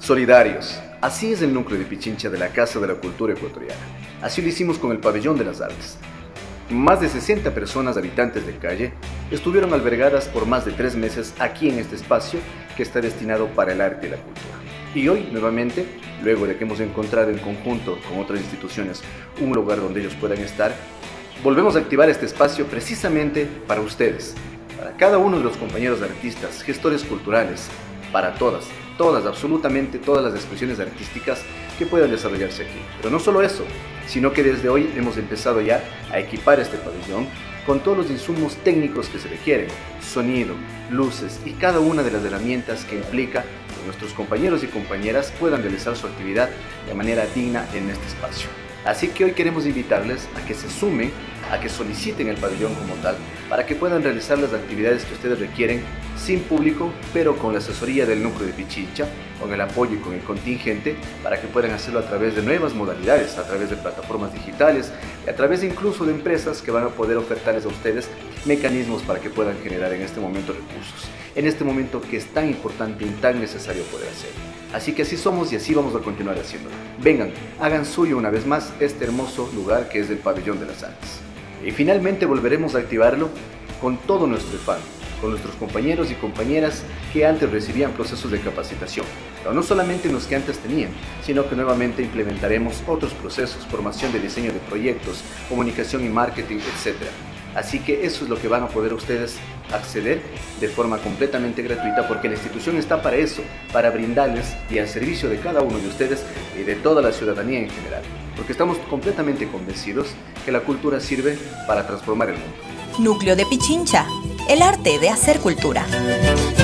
Solidarios. Así es el núcleo de Pichincha de la Casa de la Cultura Ecuatoriana. Así lo hicimos con el Pabellón de las Artes. Más de 60 personas habitantes de calle estuvieron albergadas por más de 3 meses aquí en este espacio que está destinado para el arte y la cultura. Y hoy, nuevamente, luego de que hemos encontrado en conjunto con otras instituciones un lugar donde ellos puedan estar, volvemos a activar este espacio precisamente para ustedes, para cada uno de los compañeros artistas, gestores culturales, para todas, absolutamente todas las expresiones artísticas que puedan desarrollarse aquí. Pero no solo eso, sino que desde hoy hemos empezado ya a equipar este pabellón con todos los insumos técnicos que se requieren, sonido, luces y cada una de las herramientas que implica que nuestros compañeros y compañeras puedan realizar su actividad de manera digna en este espacio. Así que hoy queremos invitarles a que se sumen, a que soliciten el pabellón como tal, para que puedan realizar las actividades que ustedes requieren sin público, pero con la asesoría del núcleo de Pichincha, con el apoyo y con el contingente, para que puedan hacerlo a través de nuevas modalidades, a través de plataformas digitales y a través incluso de empresas que van a poder ofertarles a ustedes mecanismos para que puedan generar en este momento recursos, en este momento que es tan importante y tan necesario poder hacerlo. Así que así somos y así vamos a continuar haciéndolo. Vengan, hagan suyo una vez más este hermoso lugar que es el Pabellón de las Artes. Y finalmente volveremos a activarlo con todo nuestro afán, con nuestros compañeros y compañeras que antes recibían procesos de capacitación, pero no solamente los que antes tenían, sino que nuevamente implementaremos otros procesos, formación de diseño de proyectos, comunicación y marketing, etc. Así que eso es lo que van a poder ustedes acceder de forma completamente gratuita, porque la institución está para eso, para brindarles y al servicio de cada uno de ustedes y de toda la ciudadanía en general, porque estamos completamente convencidos que la cultura sirve para transformar el mundo. Núcleo de Pichincha, el arte de hacer cultura.